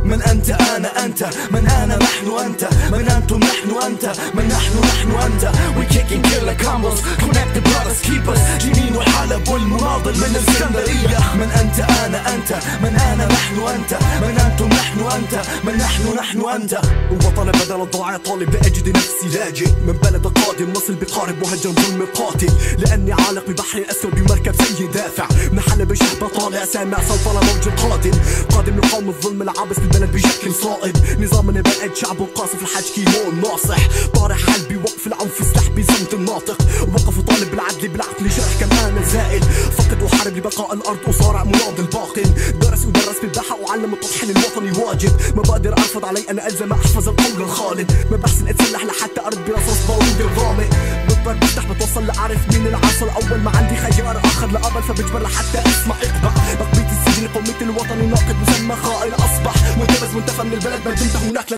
من أنت أنا أنت، من أنا نحن أنت، من أنتم نحن أنت، من نحن أنت. We kicking killer combos, connect the brothers keepers. جنين وحلب والمناضل من الإسكندرية. من أنت أنا أنت، من أنا نحن أنت، من أنتم نحن أنت، من نحن أنت. وطن بدل الضاع طالب لأجد نفسي لاجئ من بلد قادم وصل بقارب مهجم ظلم قاتل، لأني عالق ببحر الأسود بمركب سيء دافع محل بشهبة طالع سامع صوت موج قادم لقوم الظلم العابس بالبلد بشكل صائب. نظامنا بلد شعب قاصف الحاج كيمون ناصح طارح حل بوقف العنف سلاح بصمت الناطق. وقف وطالب بالعدل بالعقل شرح كمان زائل فقد وحارب لبقاء الأرض وصارع مناضل باطن. درس بالباحة وعلم التضحية الوطني واجب. ما بقدر أرفض علي أنا ألزم أحفظ القول الخالد. ما بحسن أتسلح لحتى أرد برصاص بارود الرامي. بضطر بفتح بتوصل لأعرف مين العنصر الأول. ما عندي خيار آخر لأقبل فبجبر لحتى أسمع إقبع. بقبيت السجن قومية الوطني ناقد مسمى خائن أصبح منتبذ منتفى من البلد ما دمت هناك.